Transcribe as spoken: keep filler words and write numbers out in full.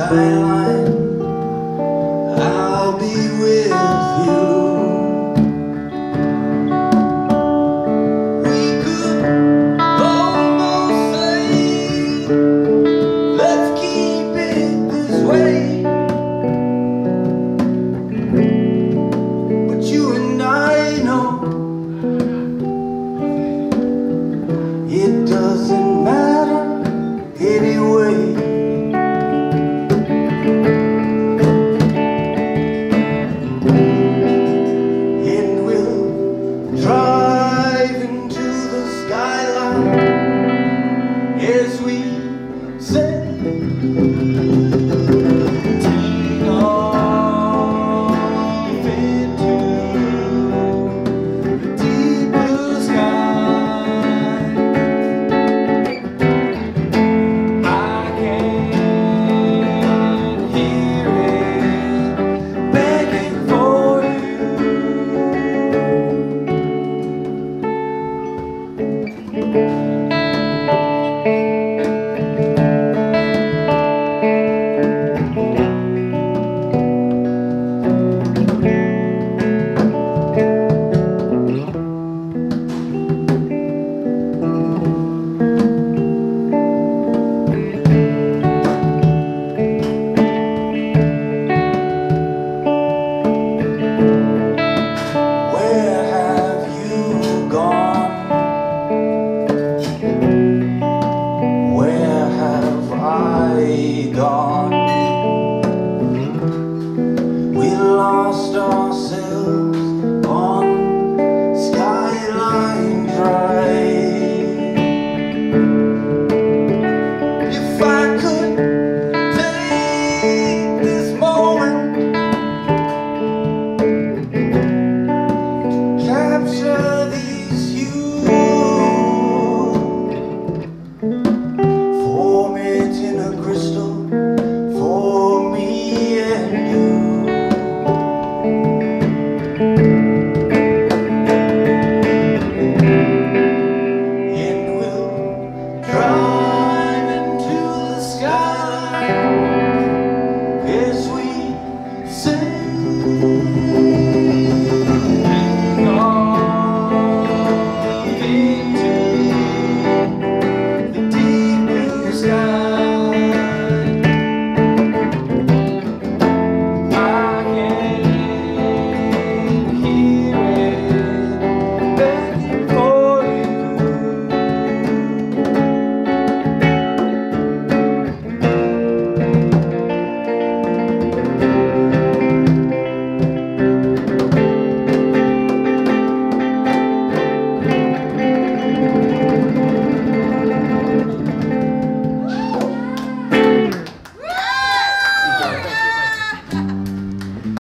skyline, I'll be with you. We could almost say, let's keep it this way. But you and I know it doesn't matter anyway. And we'll drive into the skyline as we say, take off into the deep blue sky. I can hear it begging for gone.